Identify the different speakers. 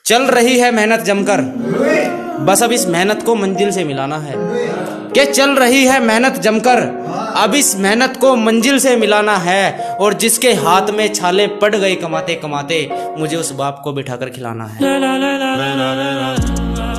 Speaker 1: चल रही है मेहनत जमकर, बस अब इस मेहनत को मंजिल से मिलाना है। कि चल रही है मेहनत जमकर, अब इस मेहनत को मंजिल से मिलाना है। और जिसके हाथ में छाले पड़ गए कमाते कमाते, मुझे उस बाप को बिठाकर खिलाना है।